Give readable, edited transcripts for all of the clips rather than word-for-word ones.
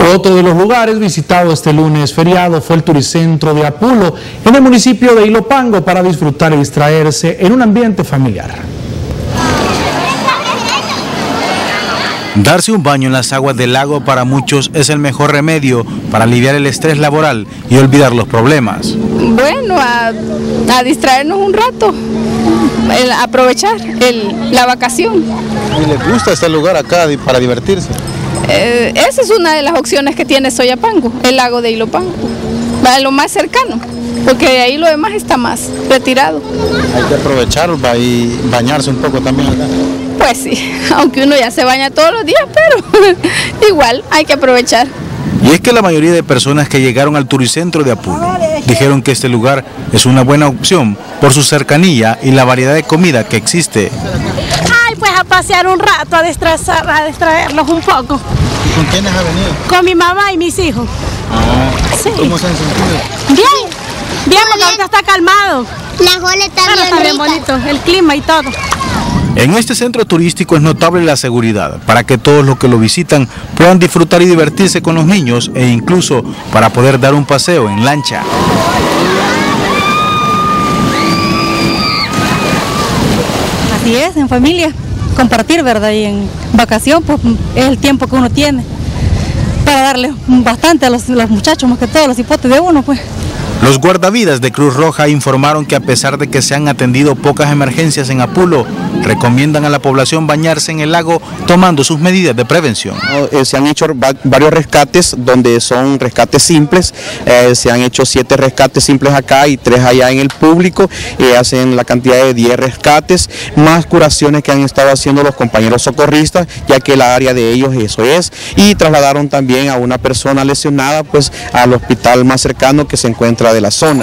Otro de los lugares visitado este lunes feriado fue el Turicentro de Apulo, en el municipio de Ilopango, para disfrutar y distraerse en un ambiente familiar. Darse un baño en las aguas del lago para muchos es el mejor remedio para aliviar el estrés laboral y olvidar los problemas. Bueno, a distraernos un rato, aprovechar la vacación. ¿Y les gusta este lugar acá para divertirse? Esa es una de las opciones que tiene Soyapango, el lago de Ilopango, lo más cercano, porque de ahí lo demás está más retirado. Hay que aprovechar y bañarse un poco también acá. Pues sí, aunque uno ya se baña todos los días, pero igual hay que aprovechar. Y es que la mayoría de personas que llegaron al Turicentro de Apulo dijeron que este lugar es una buena opción por su cercanía y la variedad de comida que existe. Ay, pues a pasear un rato, a distraerlos un poco. ¿Y con quiénes ha venido? Con mi mamá y mis hijos. Sí. ¿Cómo se han sentido? Bien, porque ahorita está calmado. La jola está bien bonito, el clima y todo. En este centro turístico es notable la seguridad para que todos los que lo visitan puedan disfrutar y divertirse con los niños e incluso para poder dar un paseo en lancha. Así es, en familia, compartir, ¿verdad? Y en vacación, pues es el tiempo que uno tiene para darle bastante a los muchachos, más que todos los hipotes de uno, pues. Los guardavidas de Cruz Roja informaron que a pesar de que se han atendido pocas emergencias en Apulo, recomiendan a la población bañarse en el lago tomando sus medidas de prevención. Se han hecho varios rescates donde son rescates simples, se han hecho 7 rescates simples acá y 3 allá en el público, hacen la cantidad de 10 rescates, más curaciones que han estado haciendo los compañeros socorristas, ya que la área de ellos eso es, y trasladaron también a una persona lesionada pues al hospital más cercano que se encuentra de la zona.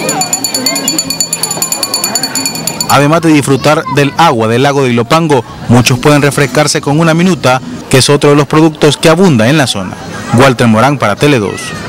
Además de disfrutar del agua del lago de Ilopango, muchos pueden refrescarse con una minuta, que es otro de los productos que abunda en la zona. Walter Morán para Tele 2.